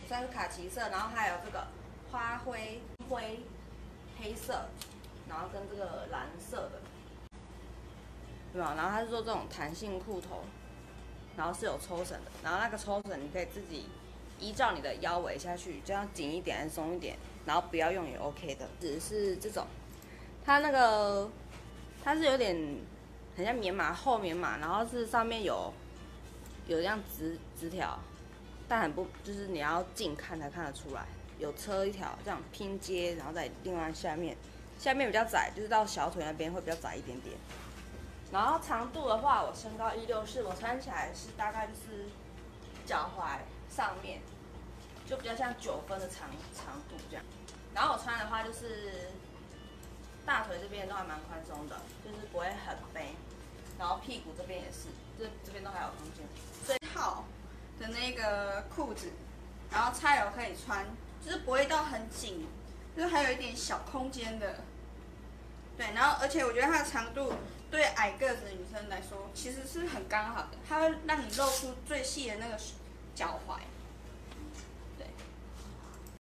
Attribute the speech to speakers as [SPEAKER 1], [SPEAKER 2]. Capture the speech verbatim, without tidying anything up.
[SPEAKER 1] 算是卡其色，然后还有这个花灰灰黑色，然后跟这个蓝色的，对吧？然后它是做这种弹性裤头，然后是有抽绳的，然后那个抽绳你可以自己依照你的腰围下去，这样紧一点还是松一点，然后不要用也 OK 的。只是这种，它那个它是有点很像棉麻厚棉麻，然后是上面有有这样直直条，但很不就是你要近看才看得出来，有车一条这样拼接，然后在另外下面，下面比较窄，就是到小腿那边会比较窄一点点。然后长度的话，我身高一六四，我穿起来是大概就是脚踝上面，就比较像九分的长长度这样。然后我穿的话就是大腿这边都还蛮宽松的，就是不会很背。然后屁股这边也是，这这边都还有空间。
[SPEAKER 2] 所以套的那个裤子，然后叉 L 可以穿，就是不会到很紧，就是还有一点小空间的。对，然后而且我觉得它的长度对矮个子的女生来说其实是很刚好的，它会让你露出最细的那个脚踝。